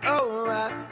Oh,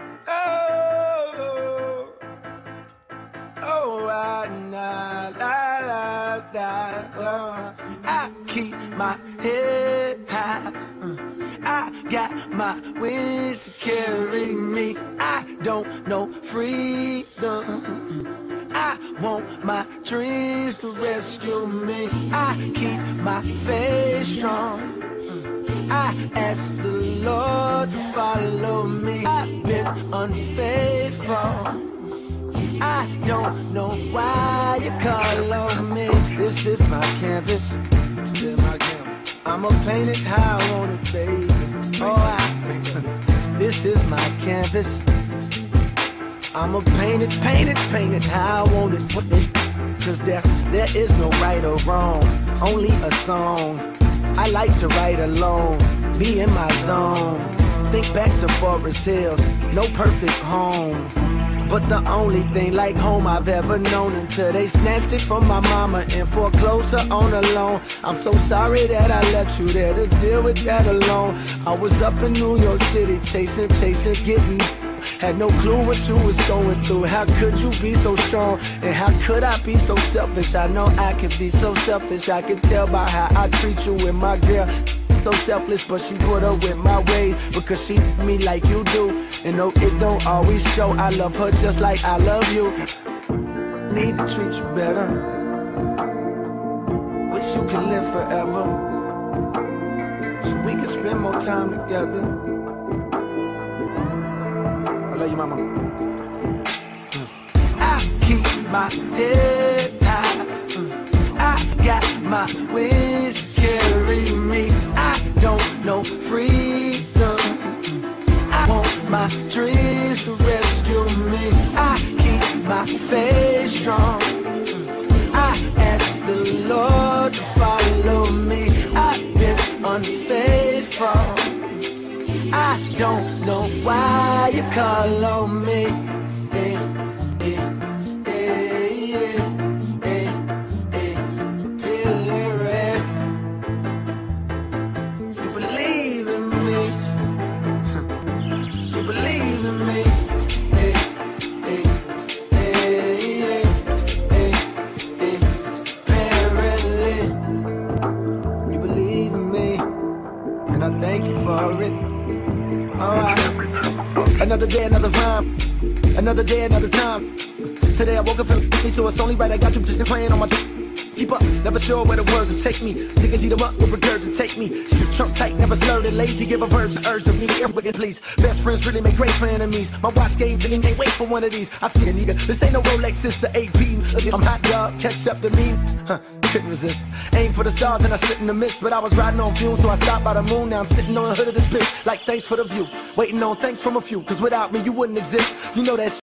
I keep my head high. I got my wings to carry me. I don't know freedom. I want my dreams to rescue me. I keep my faith strong. I ask the Lord to follow me. I've been unfaithful. I don't know why you call on me. This is my canvas. Yeah, my canvas. I'ma paint it how I want it, baby. Oh, this is my canvas. I'ma paint it how I want it. Cause there is no right or wrong, only a song. I like to write alone, be in my zone. Think back to Forest Hills, no perfect home, but the only thing like home I've ever known, until they snatched it from my mama and foreclosed her on a loan. I'm so sorry that I left you there to deal with that alone. I was up in New York City chasing, getting. Had no clue what you was going through. How could you be so strong? And how could I be so selfish? I know I can be so selfish. I can tell by how I treat you and my girl. So selfless, but she put up with my ways because she me like you do. And no, it don't always show. I love her just like I love you. Need to treat you better. Wish you could live forever, so we can spend more time together. I love you, mama. I keep my head high. I got my wings to carry me. I don't know freedom. I want my dreams to rescue me. I keep my faith strong. I ask the Lord to follow me. I've been unfaithful. I don't know why you call on me. You believe in me. You believe in me. Apparently, you believe in me, and I thank you for it. Another day, another rhyme. Another day, another time. Today I woke up feeling me, so it's only right I got you just praying on my keep up, never sure where the words will take me. Sick and eat them up, will regurgitate me. Shoot Trump tight, never slurred and lazy. Give a virgin urge to be wicked, please. Best friends really make great for enemies. My watch games and can't wait for one of these. I see a nigga, this ain't no Rolex, it's a AP. I'm hot dog, catch up to me. Couldn't resist. Aim for the stars and I shouldn't have missed, but I was riding on fumes, so I stopped by the moon. Now I'm sitting on the hood of this bitch, like thanks for the view. Waiting on thanks from a few, cause without me you wouldn't exist. You know that